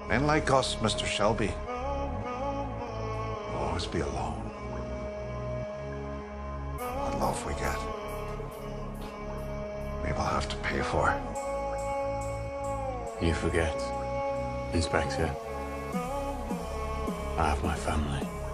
Men like us, Mr. Shelby, will always be alone. What love we get, we will have to pay for. You forget, Inspector. I have my family.